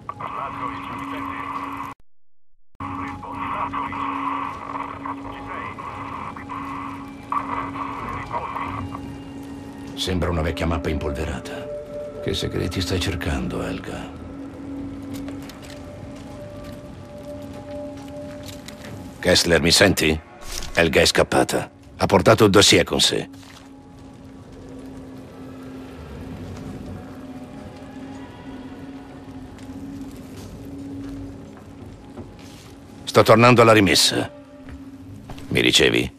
Laskovich, mi senti? Rispondi, Laskovich. Ci sei? Rispondi. Sembra una vecchia mappa impolverata. Che segreti stai cercando, Helga? Kessler, mi senti? Helga è scappata. Ha portato il dossier con sé. Sto tornando alla rimessa. Mi ricevi?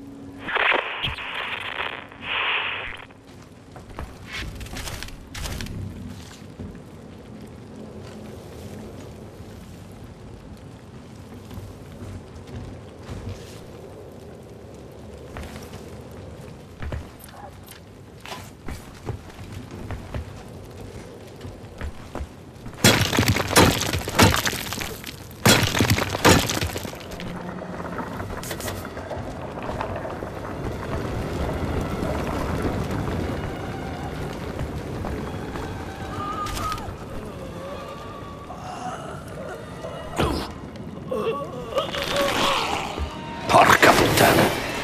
Porca puttana!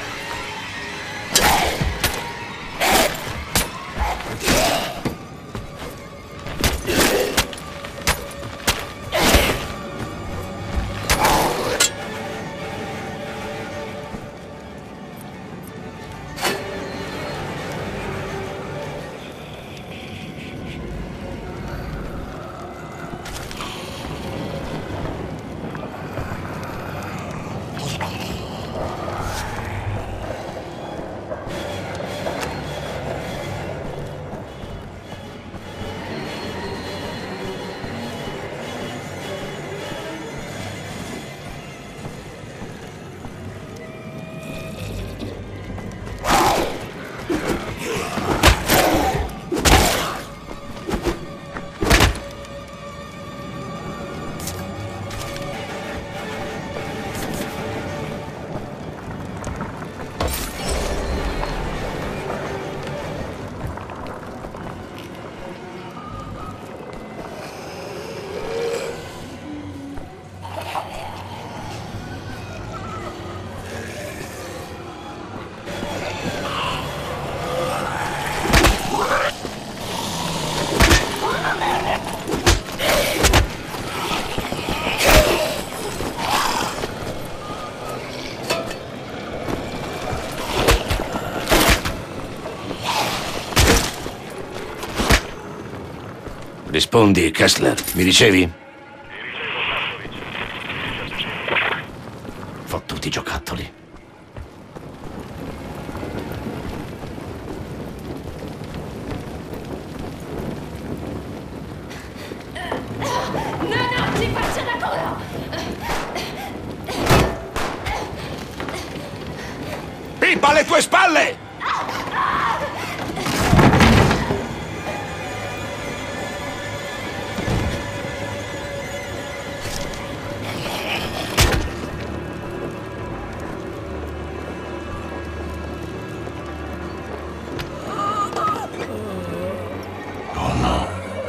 Rispondi, Kessler. Mi ricevi? Ti ricevo, Laskovich. Fottuti giocattoli. No, no, ci faccia da culo! Pippa alle tue spalle! Oh no.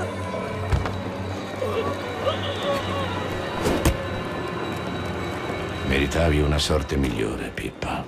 Meritavi una sorte migliore, Pippa.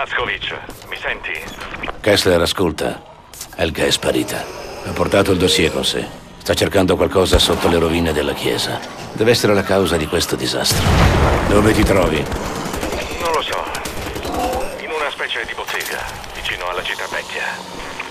Blazkowicz, mi senti? Kessler, ascolta. Helga è sparita. Ha portato il dossier con sé. Sta cercando qualcosa sotto le rovine della chiesa. Deve essere la causa di questo disastro. Dove ti trovi? Non lo so. In una specie di bottega, vicino alla città vecchia.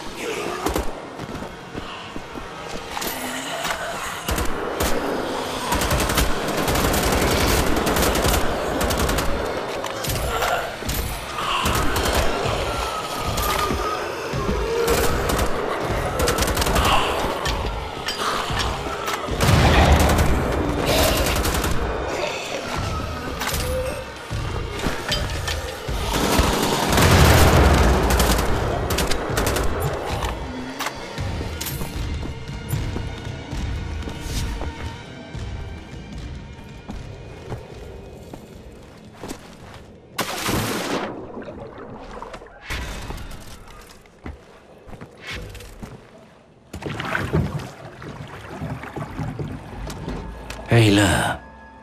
Ehi là.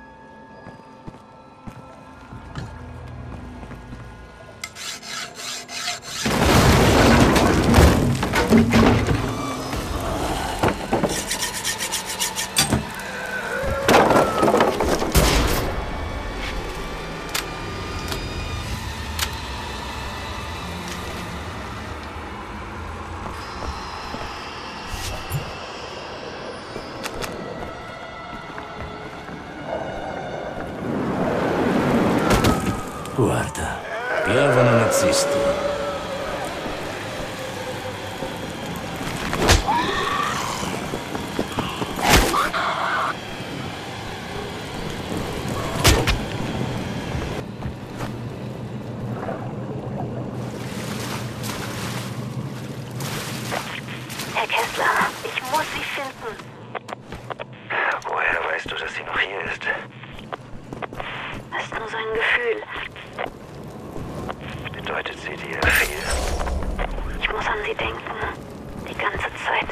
Guarda, piovono nazisti. Herr Kessler, ich muss Sie finden. Woher weißt du, dass sie noch hier ist? Das ist nur so ein Gefühl. Bedeutet sie dir viel? Ich muss an Sie denken. Die ganze Zeit.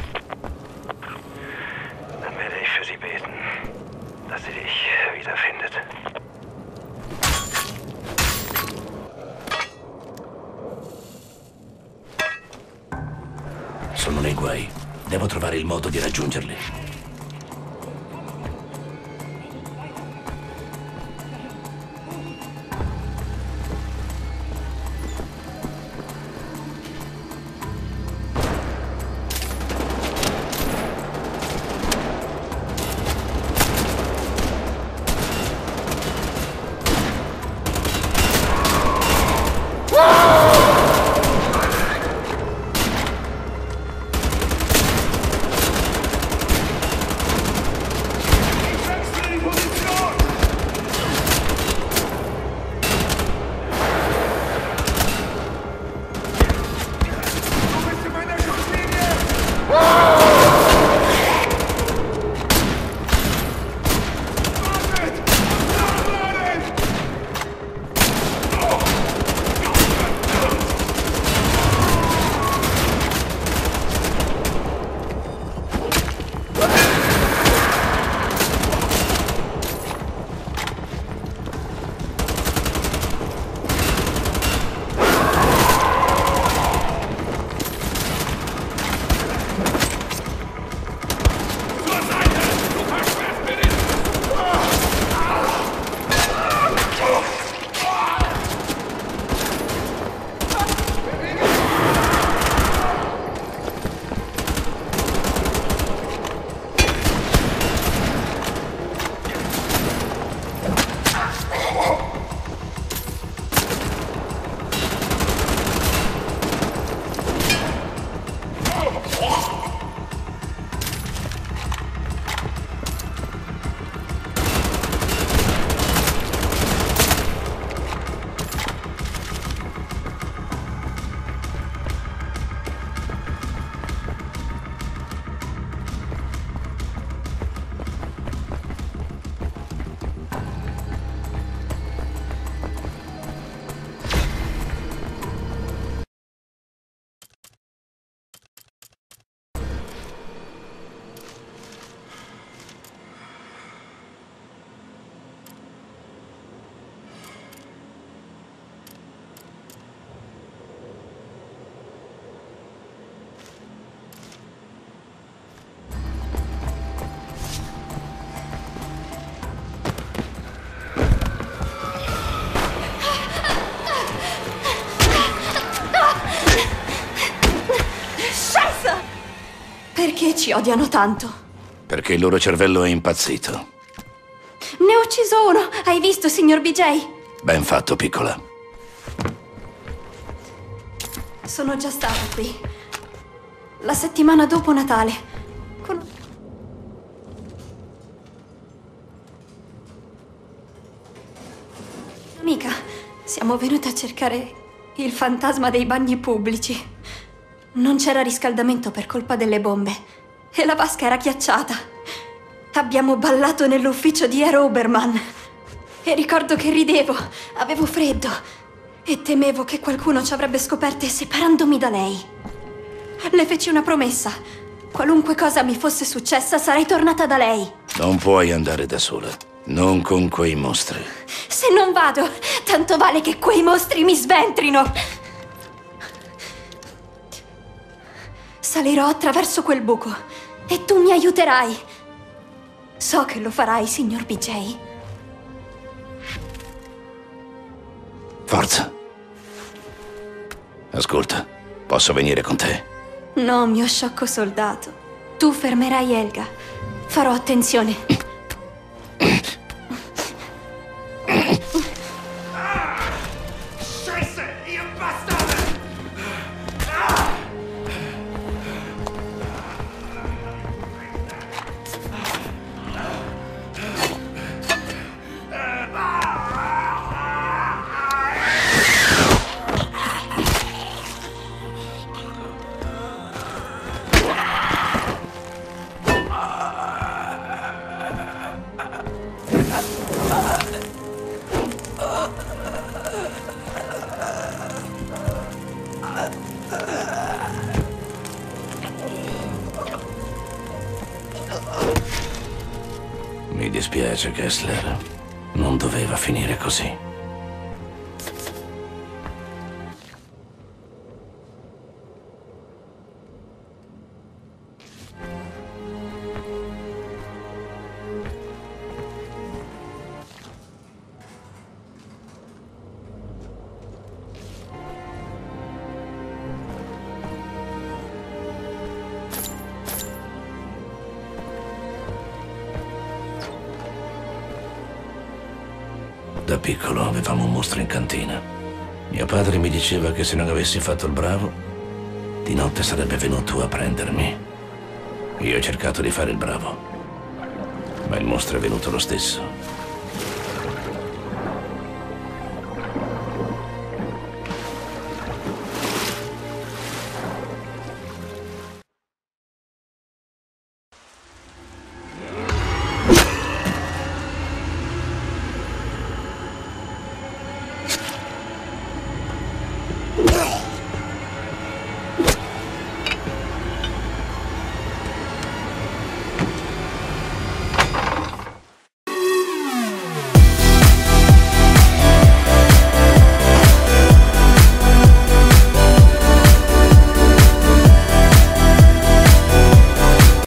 Dann werde ich für sie beten, dass sie dich wiederfindet. Sono nei guai. Devo trovare il modo di raggiungerli. ci odiano tanto? Perché il loro cervello è impazzito. Ne ho ucciso uno! Hai visto, signor BJ? Ben fatto, piccola. Sono già stata qui. La settimana dopo Natale. Con... Amica, siamo venute a cercare il fantasma dei bagni pubblici. Non c'era riscaldamento per colpa delle bombe e la vasca era ghiacciata. Abbiamo ballato nell'ufficio di Ero Oberman e ricordo che ridevo, avevo freddo e temevo che qualcuno ci avrebbe scoperte separandomi da lei. Le feci una promessa. Qualunque cosa mi fosse successa, sarei tornata da lei. Non puoi andare da sola. Non con quei mostri. Se non vado, tanto vale che quei mostri mi sventrino. Salirò attraverso quel buco e tu mi aiuterai. So che lo farai, signor BJ. Forza. Ascolta, posso venire con te? No, mio sciocco soldato. Tu fermerai Helga. Farò attenzione. Mi dispiace, Kessler. Non doveva finire così. Da piccolo avevamo un mostro in cantina. Mio padre mi diceva che se non avessi fatto il bravo, di notte sarebbe venuto a prendermi. Io ho cercato di fare il bravo, ma il mostro è venuto lo stesso.